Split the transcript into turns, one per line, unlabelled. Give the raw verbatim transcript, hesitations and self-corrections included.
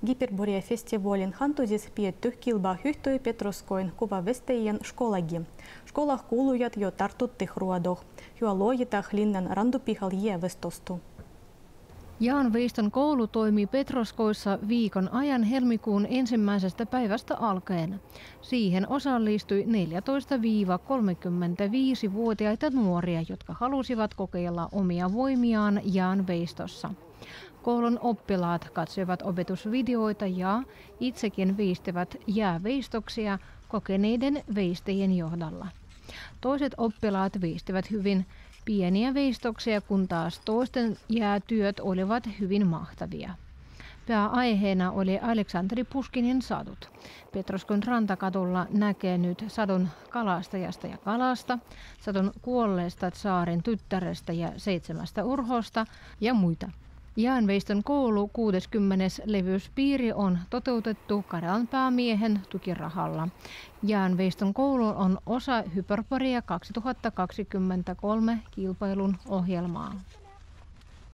Giperborje-festivalin hantusis pietty kilba hyhtyi Petroskoin kuvavestäjien skolagi. Skolah kuulujat jo tartutti ruodoh, jo loojitah linnan randupihal jäävestostu.
Jaan Veiston koulu toimii Petroskoissa viikon ajan helmikuun ensimmäisestä päivästä alkaen. Siihen osallistui neljätoista–kolmekymmentäviisi-vuotiaita nuoria, jotka halusivat kokeilla omia voimiaan Jaan Veistossa. Koulun oppilaat katsoivat opetusvideoita ja itsekin veistivät jääveistoksia kokeneiden veistäjien johdolla. Toiset oppilaat veistivät hyvin pieniä veistoksia, kun taas toisten jäätyöt olivat hyvin mahtavia. Pääaiheena oli Aleksanteri Puškinin sadut. Petroskon rantakadulla näkee nyt sadun kalastajasta ja kalasta, sadun kuolleesta tsaarin tyttärestä ja seitsemästä urhosta ja muita. Jaan Veiston koulu kuudeskymmenes levyyspiiri on toteutettu Karjalan päämiehen tukirahalla. Jaan Veiston koulu on osa Hyperborea kaksituhattakaksikymmentäkolme kilpailun ohjelmaa.